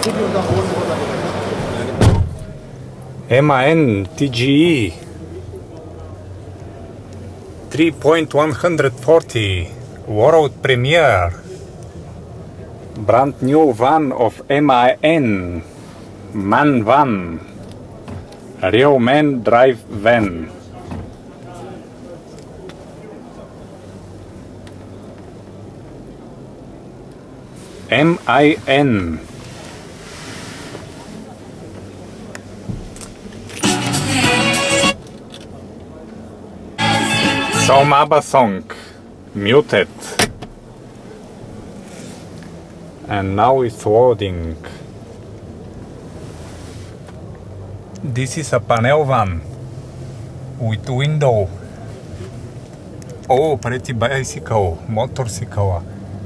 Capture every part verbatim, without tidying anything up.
MAN T G E three point one forty world premiere, brand new van of MAN, MAN van, real man drive van. MAN. Some ABBA song, muted, and now it's loading. This is a panel van with window. Oh, pretty bicycle, motorcycle.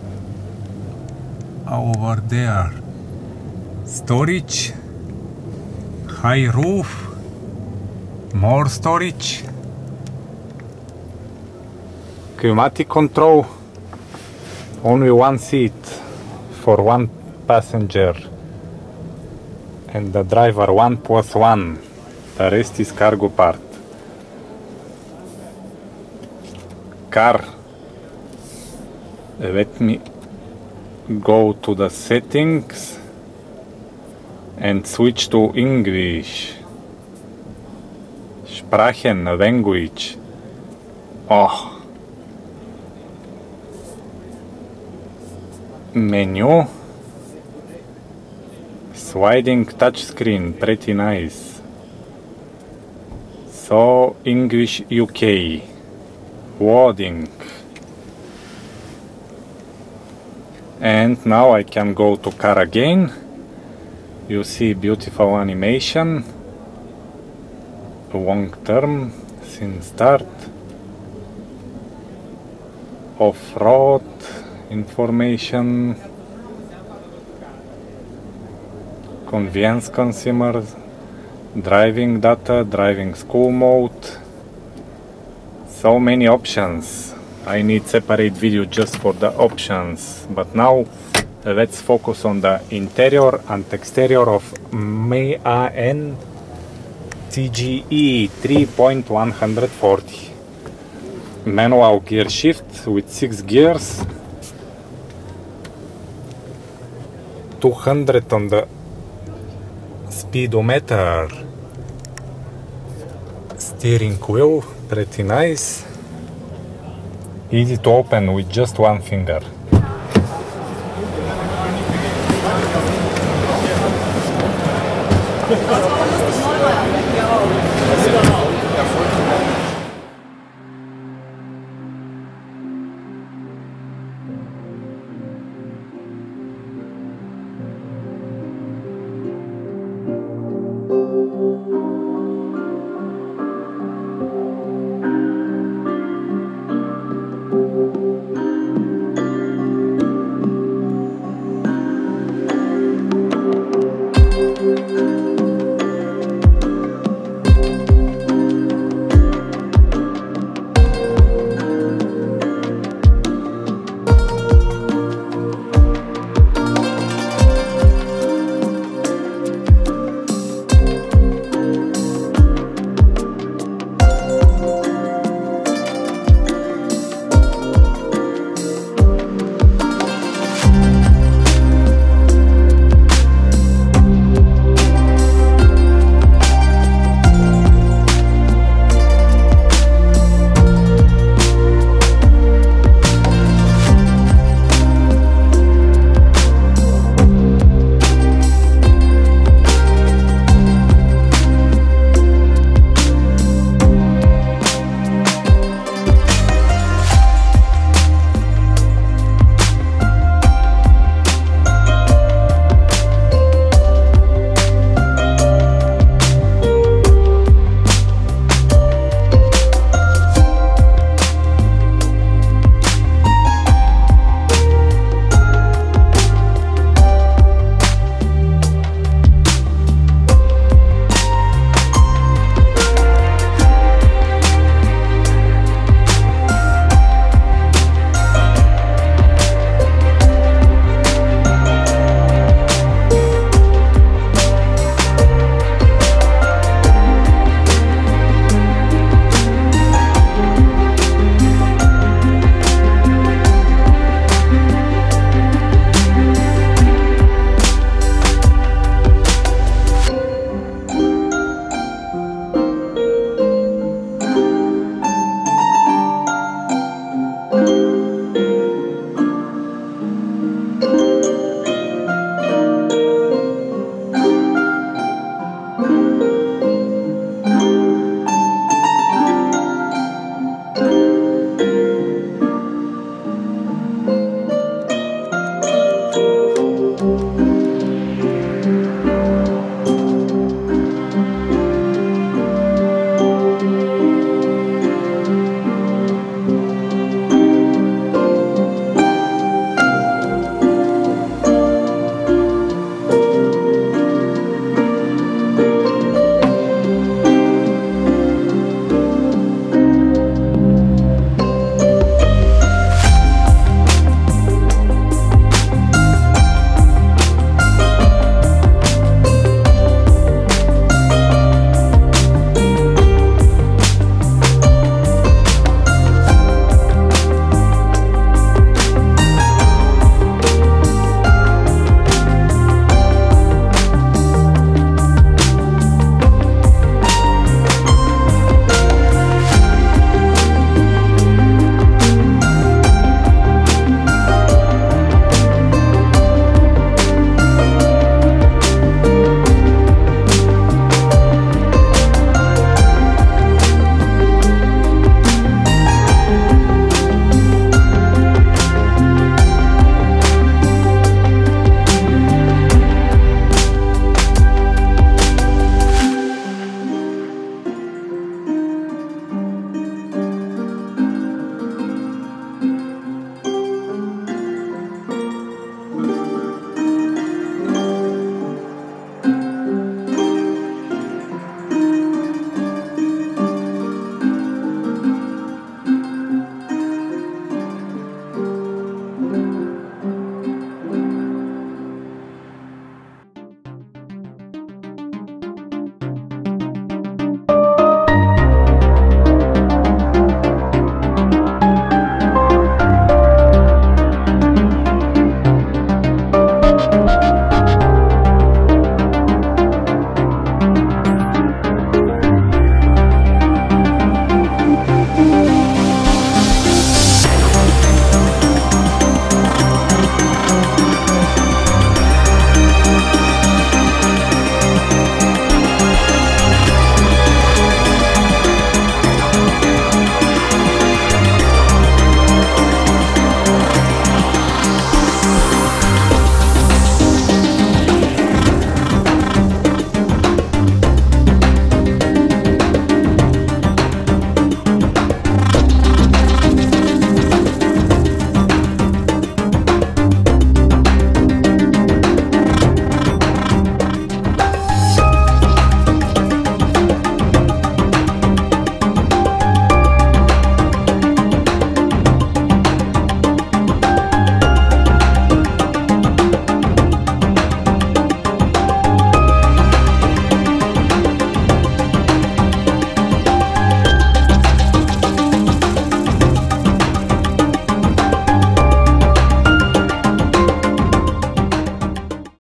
Over there, storage, high roof, more storage. Climatic control, only one seat for one passenger and the driver one plus one, the rest is cargo part. Car, let me go to the settings and switch to English. Sprachen, language. Oh. Menu, sliding touchscreen, pretty nice. So English U K, loading, and now I can go to car again. You see beautiful animation, long term, since start, off-road information, convenience consumers, driving data, driving school mode, so many options. I need separate video just for the options, but now let's focus on the interior and exterior of MAN T G E three point one forty. Manual gear shift with six gears, two hundred on the speedometer, steering wheel, pretty nice, easy to open with just one finger.